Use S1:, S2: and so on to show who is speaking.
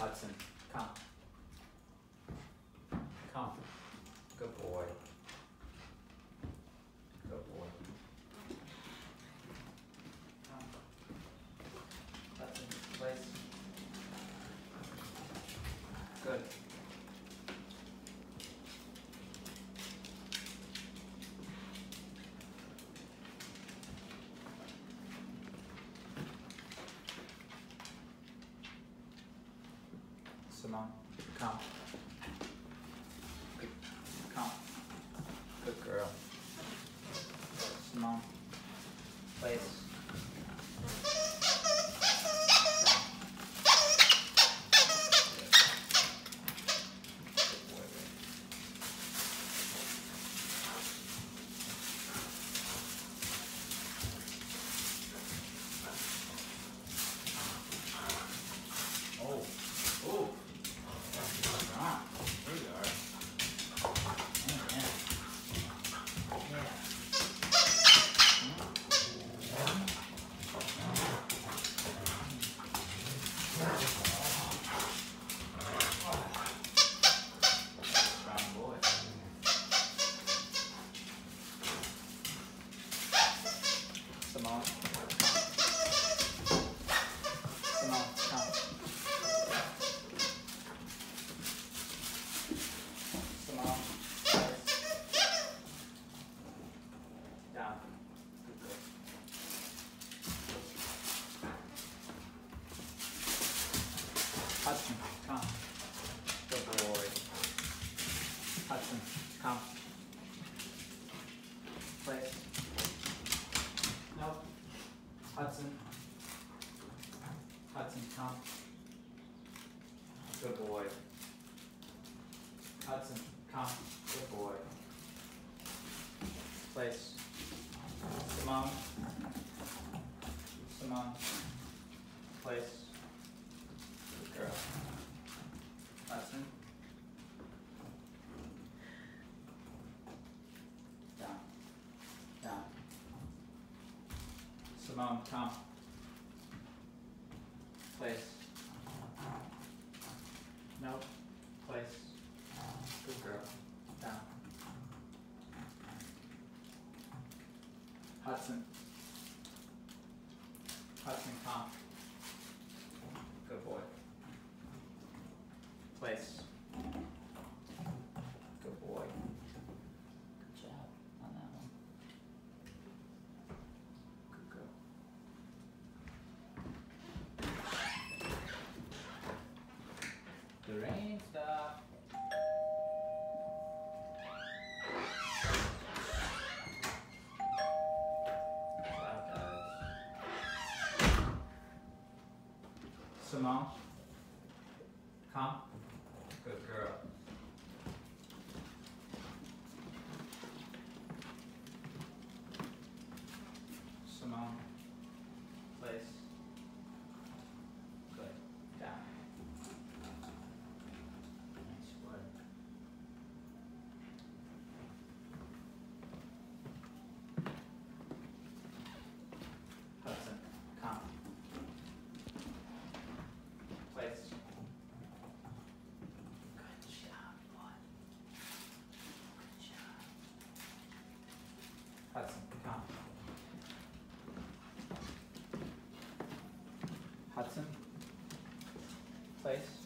S1: Hudson, come. Come. Good boy. Good boy. Come. Hudson, place. Good. Simone, come. Come. Good girl. Simone, place. Oh, oh. There you are. Yeah. Strong boy. Simone. Simone, come. Simone. Down. Good girl. Hudson, come. Good boy. Hudson, come. Place. Nope. Hudson. Hudson, come. Good boy. Hudson, come. Good boy. Place. Simone. Simone. Place. Good girl. Hudson. Down. Down. Simone, come. Place. Nope. Place. Good girl. Down. Hudson. Hudson, come. Good boy. Place. Good boy. Good job on that one. Good girl. The rain stopped. Simone, come. Good girl. Simone, place. Good. Down. Nice work. Hudson, come. Place. Good job, boy. Good job. Hudson, come. Hudson, place.